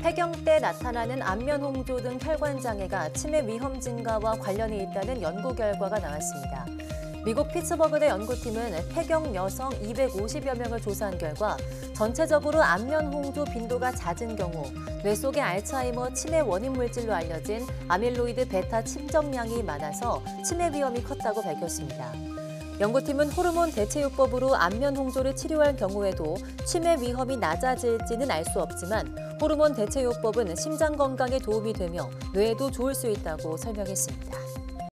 폐경 때 나타나는 안면 홍조 등 혈관 장애가 치매 위험 증가와 관련이 있다는 연구 결과가 나왔습니다. 미국 피츠버그대 연구팀은 폐경 여성 250여 명을 조사한 결과 전체적으로 안면 홍조 빈도가 잦은 경우 뇌 속의 알츠하이머 치매 원인 물질로 알려진 아밀로이드 베타 침정량이 많아서 치매 위험이 컸다고 밝혔습니다. 연구팀은 호르몬 대체요법으로 안면 홍조를 치료할 경우에도 치매 위험이 낮아질지는 알 수 없지만 호르몬 대체요법은 심장 건강에 도움이 되며 뇌에도 좋을 수 있다고 설명했습니다.